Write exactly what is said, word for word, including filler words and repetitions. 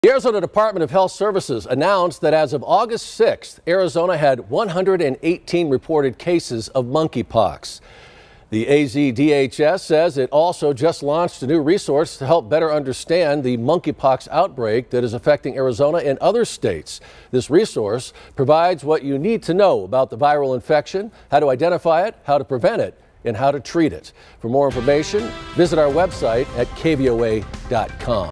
The Arizona Department of Health Services announced that as of August sixth, Arizona had one hundred eighteen reported cases of monkeypox. The A Z D H S says it also just launched a new resource to help better understand the monkeypox outbreak that is affecting Arizona and other states. This resource provides what you need to know about the viral infection, how to identify it, how to prevent it, and how to treat it. For more information, visit our website at K V O A dot com.